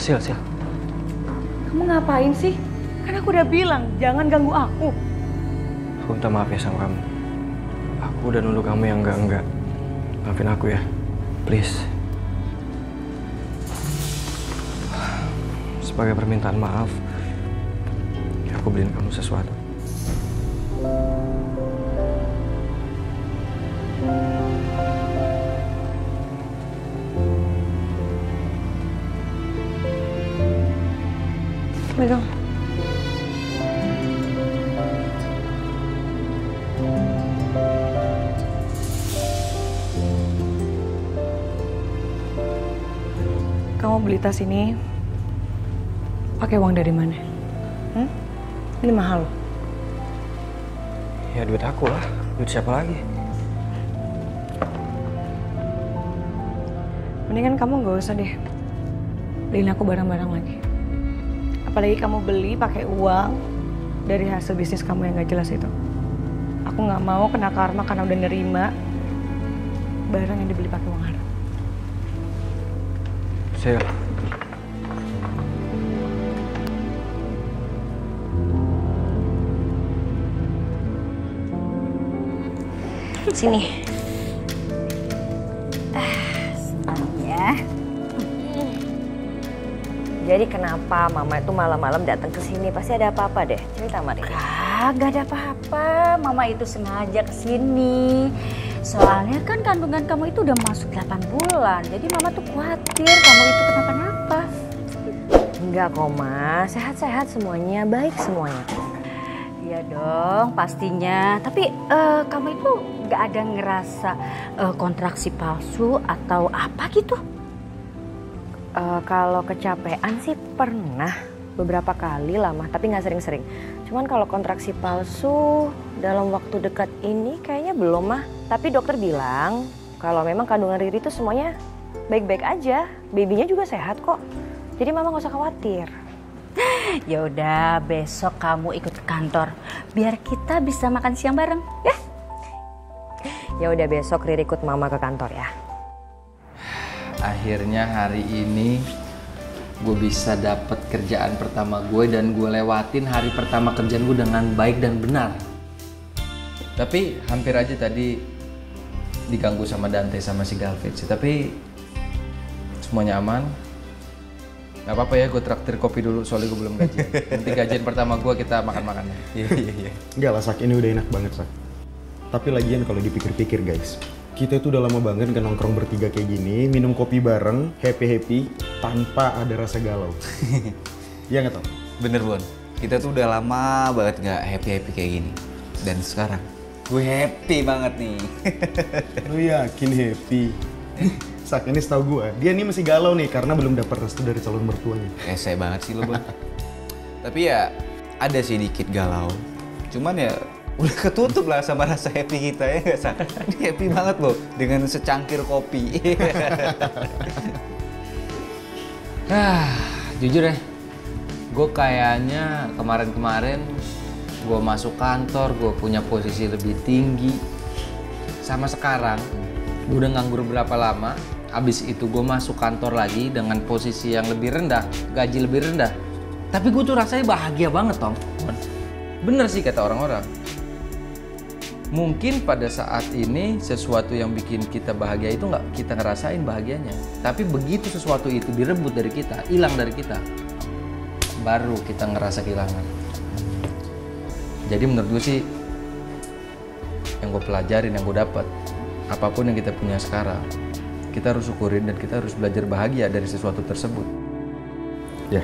Sil. Kamu ngapain sih? Kan aku udah bilang, jangan ganggu aku. Aku minta maaf ya sama kamu. Aku udah nuduh kamu yang enggak. Maafin aku ya. Please. Sebagai permintaan maaf, aku beliin kamu sesuatu. Pegang. Kamu beli tas ini pakai uang dari mana? Ini mahal loh. Ya duit aku lah. Duit siapa lagi? Mendingan kamu gak usah deh beliin aku barang-barang lagi. Apalagi kamu beli pakai uang dari hasil bisnis kamu yang gak jelas itu. Aku gak mau kena karma karena udah nerima barang yang dibeli pakai uang haram. Sil. Sini. Ya. Jadi kenapa Mama itu malam-malam datang ke sini? Pasti ada apa-apa deh. Cerita Mari. Gak ada apa-apa. Mama itu sengaja ke sini. Soalnya kan kandungan kamu itu udah masuk 8 bulan. Jadi Mama tuh khawatir kamu itu kenapa-napa. Enggak kok, Ma. Sehat-sehat semuanya, baik semuanya. Iya dong, pastinya. Tapi kamu itu gak ada ngerasa kontraksi palsu atau apa gitu? Kalau kecapean sih pernah beberapa kali lah, Mah. Tapi nggak sering-sering. Cuman kalau kontraksi palsu dalam waktu dekat ini kayaknya belum, Mah. Tapi dokter bilang kalau memang kandungan Riri itu semuanya baik-baik aja. Babynya juga sehat kok. Jadi Mama nggak usah khawatir. Ya udah, besok kamu ikut ke kantor biar kita bisa makan siang bareng, ya? Ya udah, besok Riri ikut Mama ke kantor ya. Akhirnya hari ini gue bisa dapet kerjaan pertama gue dan gue lewatin hari pertama kerjaan gue dengan baik dan benar. Tapi hampir aja tadi diganggu sama Dante sama si Galvin sih. Tapi semuanya aman. Gak apa-apa ya, gue traktir kopi dulu soalnya gue belum gajian. Nanti gajian pertama gue kita makan-makannya. Iya. Enggak lah, Sak. Ini udah enak banget, Sak. Tapi lagian kalau dipikir-pikir, guys. Kita itu udah lama banget gak nongkrong bertiga kayak gini, minum kopi bareng, happy-happy, tanpa ada rasa galau. Iya nggak, Tom? Bener, Bon. Kita tuh udah lama banget gak happy-happy kayak gini. Dan sekarang, gue happy banget nih. Lu yakin happy? Sak, ini setahu gue, dia nih masih galau nih karena belum dapat restu dari calon mertuanya. Saya banget sih lo, Bon. Tapi ya, ada sih dikit galau. Cuman ya, udah ketutup lah sama rasa happy kita ya nggak, Sak? Ini happy banget loh dengan secangkir kopi. Jujur ya, gue kayaknya kemarin-kemarin gue masuk kantor, gue punya posisi lebih tinggi. Sama sekarang, gue udah nganggur berapa lama, abis itu gue masuk kantor lagi dengan posisi yang lebih rendah, gaji lebih rendah. Tapi gue tuh rasanya bahagia banget, Tom. Bener sih kata orang-orang. Mungkin pada saat ini sesuatu yang bikin kita bahagia itu nggak kita ngerasain bahagianya. Tapi begitu sesuatu itu direbut dari kita, hilang dari kita, baru kita ngerasa kehilangan. Jadi menurut gue sih, yang gue pelajarin, yang gue dapat, apapun yang kita punya sekarang, kita harus syukurin dan kita harus belajar bahagia dari sesuatu tersebut. Ya.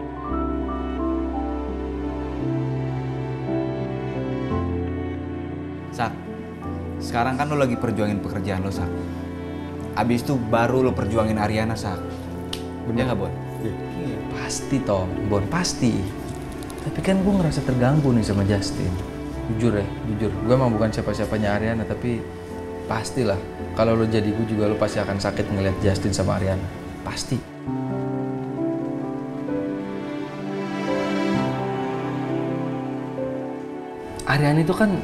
Sak, sekarang kan lo lagi perjuangin pekerjaan lo, Sak. Abis itu baru lo perjuangin Ariana, Sak. Bener nggak, Bon? Iya, pasti Tom, Bon, pasti. Tapi kan gue ngerasa terganggu nih sama Justin. Jujur ya, jujur. Gue emang bukan siapa-siapanya Ariana, tapi pastilah. Kalau lo jadi gue juga, lo pasti akan sakit ngeliat Justin sama Ariana. Pasti. Ariana itu kan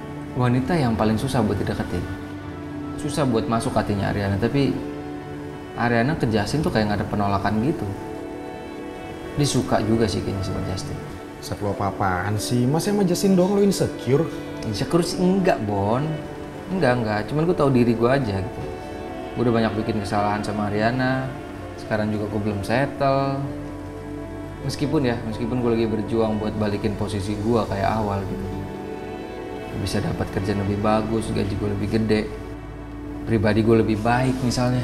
wanita yang paling susah buat dideketin. Susah buat masuk hatinya Ariana, tapi Ariana ke Justin tuh kayak nggak ada penolakan gitu. Dia suka juga sih kayaknya sama Justin. Sat, lo apa-apaan sih? Masa sama Justin doang lo insecure? Insecure sih enggak, Bon. Enggak. Cuman gue tahu diri gue aja gitu. Gue udah banyak bikin kesalahan sama Ariana. Sekarang juga gue belum settle. Meskipun gue lagi berjuang buat balikin posisi gue kayak awal gitu. Gue bisa dapat kerjaan lebih bagus, gaji gue lebih gede. Pribadi gue lebih baik misalnya.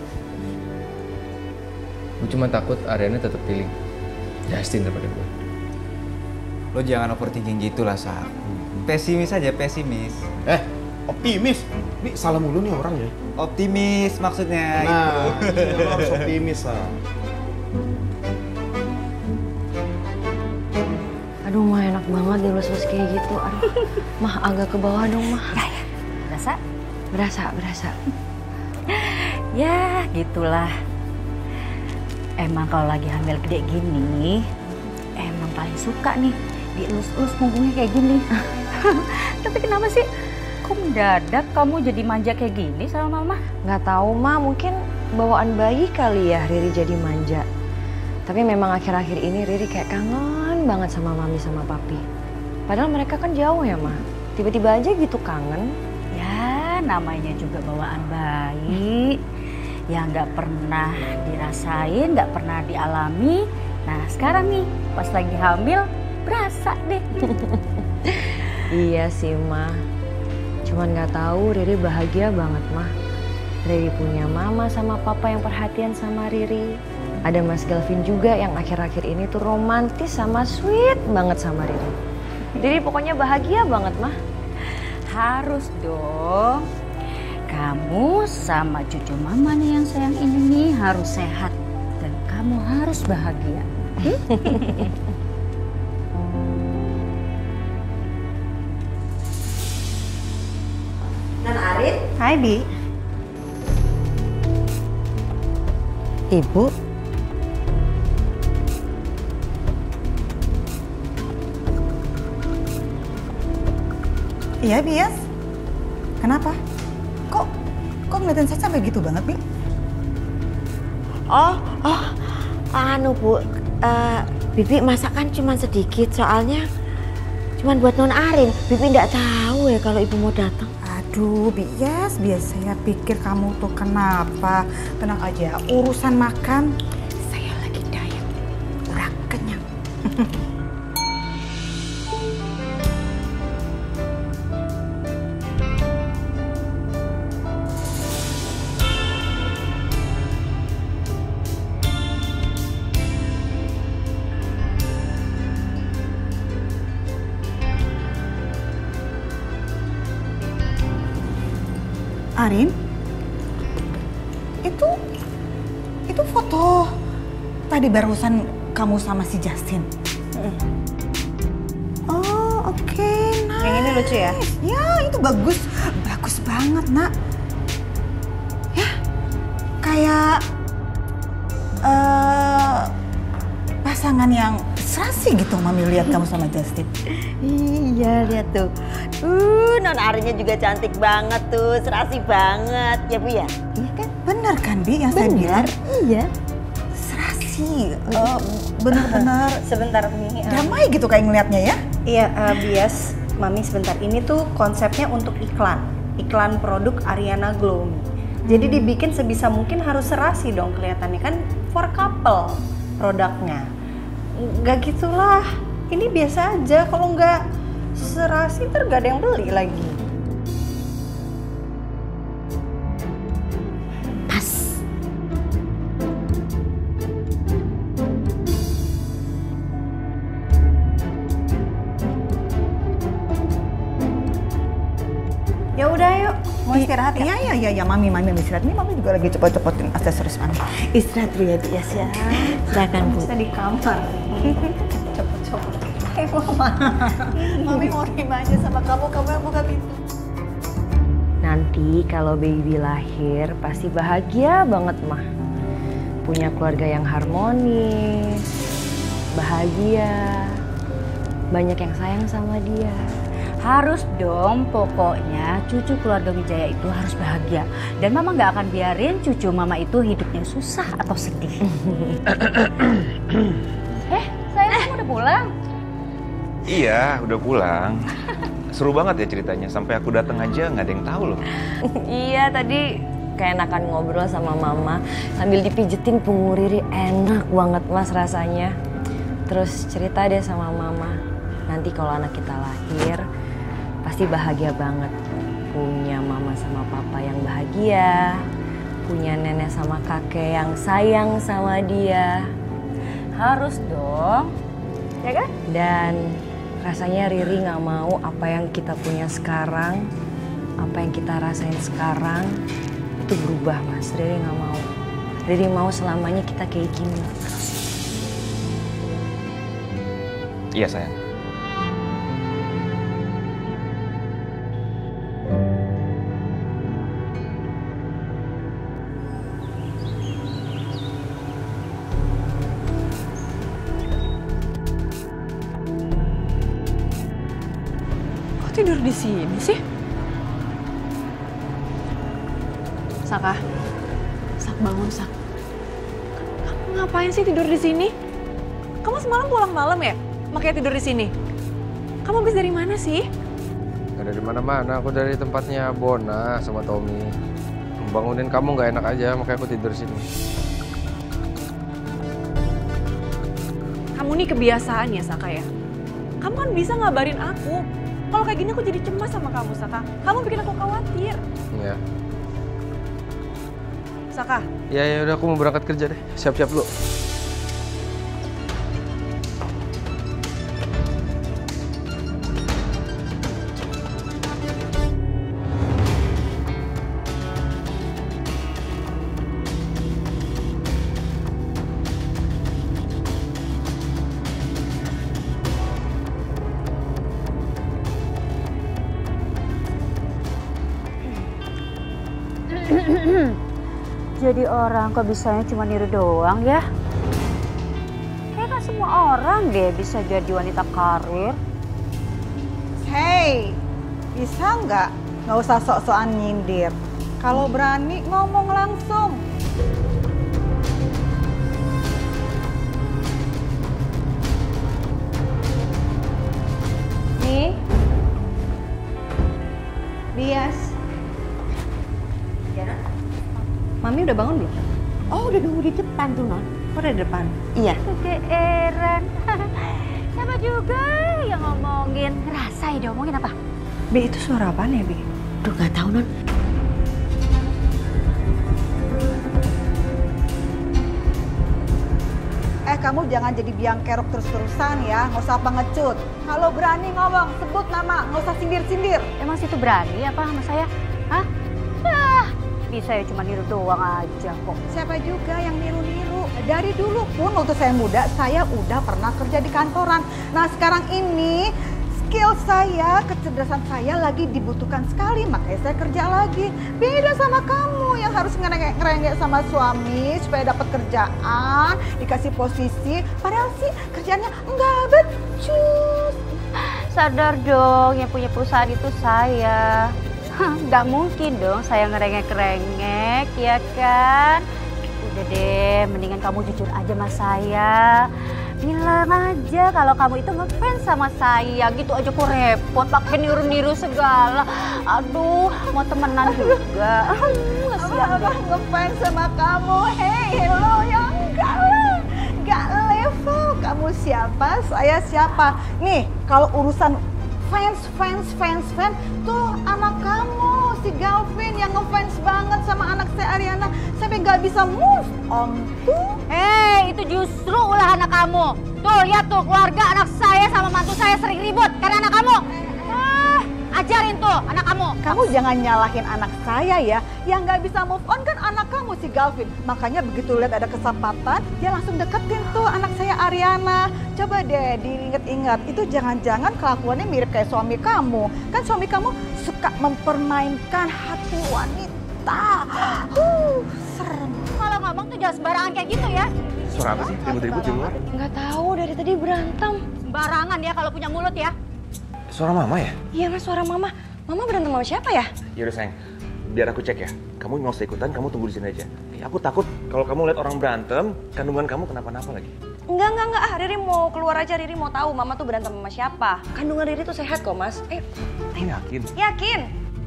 Gue cuma takut Ariana tetap pilih Justin daripada gue. Lo jangan overthinking gitu lah, Sak. Pesimis aja, pesimis. Optimis? Ini salah mulu nih orang ya. Optimis maksudnya. Nah, lo harus optimis, Sa. Aduh mah enak banget dilus-lus kayak gitu. Aduh, mah agak ke bawah dong mah. Ya. Berasa. Ya, gitulah. Emang kalau lagi hamil gede gini, emang paling suka nih dielus-elus punggungnya kayak gini. Tapi kenapa sih kok mendadak kamu jadi manja kayak gini sama mama? Nggak tahu mah, mungkin bawaan bayi kali ya Riri jadi manja. Tapi memang akhir-akhir ini Riri kayak kangen banget sama mami sama papi. Padahal mereka kan jauh ya mah. Tiba-tiba aja gitu kangen. Ya, namanya juga bawaan bayi. Yang nggak pernah dirasain, nggak pernah dialami. Nah sekarang nih pas lagi hamil berasa deh. Iya sih mah. Cuman nggak tahu Riri bahagia banget mah. Riri punya mama sama papa yang perhatian sama Riri. Ada Mas Galvin juga yang akhir-akhir ini tuh romantis sama sweet banget sama Riri. Riri pokoknya bahagia banget mah. Harus dong. Kamu sama cucu mama nih yang sayang ini nih harus sehat. Dan kamu harus bahagia. Dan Arin? Hai Bi. Ibu? Iya, Bias. Kenapa? Kok ngeliatin saya sampai gitu banget, Bi? Anu Bu, Bibi masakan cuma sedikit soalnya cuma buat Non Arin. Bibi nggak tahu ya kalau ibu mau datang. Aduh, Bias, saya pikir kamu tuh kenapa? Tenang aja, urusan makan saya lagi diet, udah kenyang. Arin, itu foto tadi barusan kamu sama si Justin. Oh, oke, nice. Yang ini lucu ya? Ya, itu bagus banget, Nak. Ya, kayak pasangan yang serasi gitu, Mami lihat kamu sama Justin. Iya lihat tuh. Non Arinnya juga cantik banget tuh, serasi banget ya Bu ya. Iya kan? Bener kan Bi yang saya bilang? Iya. Serasi, bener-bener Sebentar Mimi. damai gitu kayak ngeliatnya ya. Iya, Bias, Mami sebentar. Ini tuh konsepnya untuk iklan produk Ariana Glow Me. Jadi dibikin sebisa mungkin harus serasi dong kelihatannya, kan for couple produknya. Nggak gitulah, ini biasa aja. Kalau nggak serasi ntar gak ada yang beli lagi. Pas. Ya udah yuk, mau istirahat ya? Iya, Mami istirahat. Ini Mami juga lagi cepet-cepetin aksesoris Mami. Istirahat dulu ya Bu ya. Silakan Bu. Bisa di kamar. Cepet-cepet. Mama. Mami mau terima aja sama kamu yang buka pintu. Nanti kalau baby lahir pasti bahagia banget mah. Punya keluarga yang harmonis, bahagia, banyak yang sayang sama dia. Harus dong, pokoknya cucu keluarga Wijaya itu harus bahagia. Dan Mama nggak akan biarin cucu Mama itu hidupnya susah atau sedih. Sayang, kamu udah pulang? Iya, udah pulang. Seru banget ya ceritanya, sampai aku datang aja nggak ada yang tahu loh. Iya, tadi keenakan ngobrol sama Mama sambil dipijetin punggung Riri, enak banget Mas rasanya. Terus cerita deh sama Mama, nanti kalau anak kita lahir pasti bahagia banget. Punya Mama sama Papa yang bahagia, punya nenek sama kakek yang sayang sama dia. Harus dong, ya kan? Dan rasanya Riri nggak mau apa yang kita punya sekarang, apa yang kita rasain sekarang itu berubah, Mas. Riri nggak mau. Riri mau selamanya kita kayak gini. Iya sayang. Kok tidur di sini sih? Saka, Sak bangun Sak. Kamu ngapain sih tidur di sini? Kamu semalam pulang malam ya? Makanya tidur di sini. Kamu habis dari mana sih? Gak dari mana-mana, aku dari tempatnya Bona sama Tommy. Bangunin kamu nggak enak aja, makanya aku tidur sini. Kamu nih kebiasaan ya Saka ya? Kamu kan bisa ngabarin aku. Kalau kayak gini aku jadi cemas sama kamu Saka. Kamu bikin aku khawatir. Iya. Saka. Ya udah, aku mau berangkat kerja deh. Siap-siap dulu. Jadi orang kok bisanya cuma niru doang ya? Kayak gak semua orang deh bisa jadi wanita karir. Hey, bisa nggak? Nggak usah sok-sokan nyindir. Kalau berani ngomong langsung. Nih, Bias. Mami udah bangun belum? Oh, udah nunggu di depan tuh, Non. Oh, udah di depan? Iya. Kegeeran. Siapa juga yang ngomongin? Rasa ya diomongin apa? Bi, itu suara apaan ya, Bi? Duh, gak tahu, Non. Kamu jangan jadi biang kerok terus-terusan ya. Nggak usah pengecut. Kalau berani ngomong, sebut nama. Nggak usah sindir-sindir. Emang situ berani apa sama saya? Hah? Bisa ya cuma niru doang aja kok. Siapa juga yang niru-niru? Dari dulu pun waktu saya muda, saya udah pernah kerja di kantoran. Nah sekarang ini skill saya, kecerdasan saya lagi dibutuhkan sekali. Makanya saya kerja lagi. Beda sama kamu yang harus ngerengek sama suami supaya dapat kerjaan, dikasih posisi. Padahal sih kerjaannya enggak becus. Sadar dong, yang punya perusahaan itu saya. Nggak mungkin dong saya ngerengek-rengek, ya kan? Udah deh, mendingan kamu jujur aja sama saya. Bilang aja kalau kamu itu ngefans sama saya, gitu aja kok repot, pakai niru-niru segala. Aduh, mau temenan juga. Kasihan deh. Ngefans sama kamu, hey lo yang enggak lah. Enggak level, kamu siapa, saya siapa. Nih, kalau urusan fans tuh anak kamu si Galvin yang ngefans banget sama anak saya Ariana sampai nggak bisa move on tuh. Itu justru ulah anak kamu. Tuh lihat tuh keluarga anak saya sama mantu saya sering ribut karena anak kamu. Ajarin tuh anak kamu. Kamu jangan nyalahin anak saya ya. Yang nggak bisa move on kan anak kamu si Galvin. Makanya begitu lihat ada kesempatan, dia langsung deketin tuh anak saya Ariana. Coba deh diinget-inget, itu jangan-jangan kelakuannya mirip kayak suami kamu. Kan suami kamu suka mempermainkan hati wanita. Serem. Kalau ngomong tuh jangan sembarangan kayak gitu ya. Suara apa sih? Ribut-ribut di luar? Nggak tahu, dari tadi berantem. Sembarangan ya kalau punya mulut ya. Suara mama ya? Iya mas, suara mama. Mama berantem sama siapa ya? Yaudah sayang, biar aku cek ya. Kamu nggak usah ikutan, kamu tunggu di sini aja. Aku takut kalau kamu lihat orang berantem, kandungan kamu kenapa-napa lagi. Enggak. Riri mau keluar aja, Riri mau tahu Mama tuh berantem sama siapa. Kandungan Riri tuh sehat kok mas. Yakin? Yakin.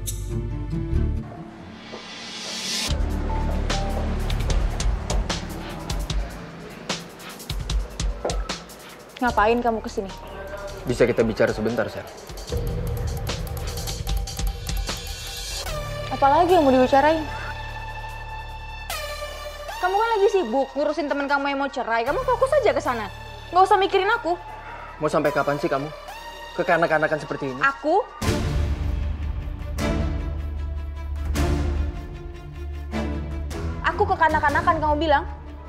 Ngapain kamu kesini? Bisa kita bicara sebentar, Sel? Apalagi yang mau dibicarain? Kamu kan lagi sibuk ngurusin teman kamu yang mau cerai. Kamu fokus aja ke sana. Nggak usah mikirin aku. Mau sampai kapan sih kamu kekanak-kanakan seperti ini? Aku kekanak-kanakan kamu bilang.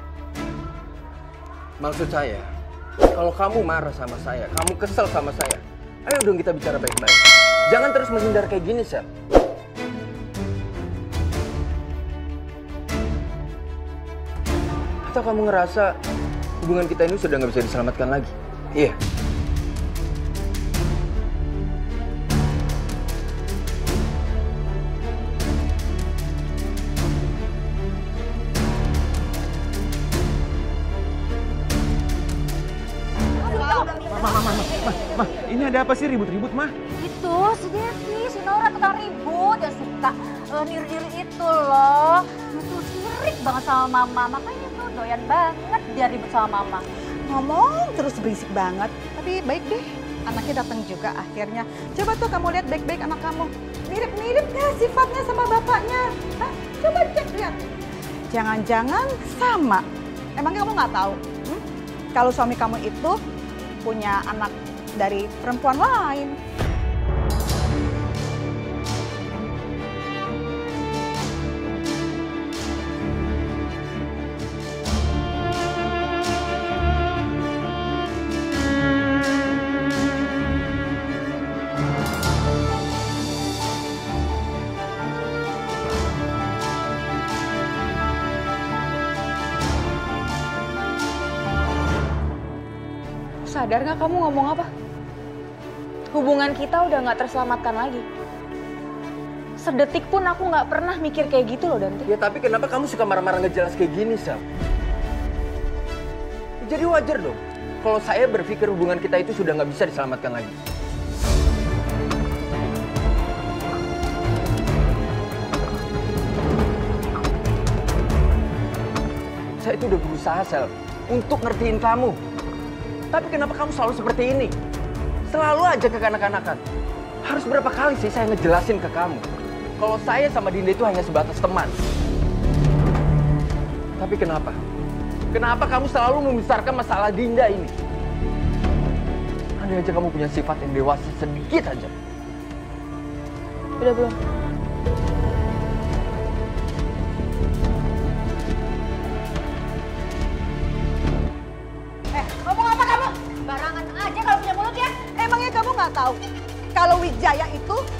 Maksud saya, kalau kamu marah sama saya, kamu kesel sama saya, ayo dong kita bicara baik-baik. Jangan terus menghindar kayak gini, Sel. Atau kamu ngerasa hubungan kita ini sudah nggak bisa diselamatkan lagi? Iya. Ma, ini ada apa sih ribut-ribut, Ma? Itu si Devi, si Nora tukang ribut yang suka niru-niru itu loh. Itu sirik banget sama Mama, makanya tuh doyan banget dia ribut sama Mama. Ngomong terus berisik banget. Tapi baik deh, anaknya datang juga akhirnya. Coba tuh kamu lihat baik-baik anak kamu. Mirip-mirip nggak sifatnya sama bapaknya? Hah? Coba cek lihat. Jangan-jangan sama. Emangnya kamu nggak tahu? Kalau suami kamu itu punya anak dari perempuan lain. Sadar nggak kamu ngomong apa? Hubungan kita udah nggak terselamatkan lagi. Sedetik pun aku nggak pernah mikir kayak gitu loh, Dante. Ya tapi kenapa kamu suka marah-marah ngejelas kayak gini, Sel? Jadi wajar dong kalau saya berpikir hubungan kita itu sudah nggak bisa diselamatkan lagi. Saya itu udah berusaha, Sel, untuk ngertiin kamu. Tapi kenapa kamu selalu seperti ini? Selalu aja kekanak-kanakan. Harus berapa kali sih saya ngejelasin ke kamu kalau saya sama Dinda itu hanya sebatas teman. Tapi kenapa? Kenapa kamu selalu membesarkan masalah Dinda ini? Andai aja kamu punya sifat yang dewasa sedikit aja. Udah belum? Ngomong apa kamu? Barangan aja kalau punya mulut ya. Emangnya kamu nggak tahu kalau Wijaya itu